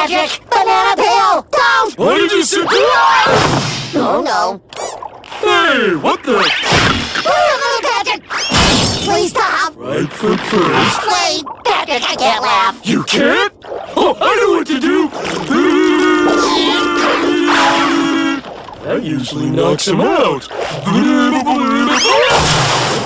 Patrick! Banana peel! Don't! Why did you sit there? Oh no. Hey, what the? Patrick! Please stop! Right foot first. Wait, Patrick, I can't laugh. You can't? Oh, I know what to do. That usually knocks him out.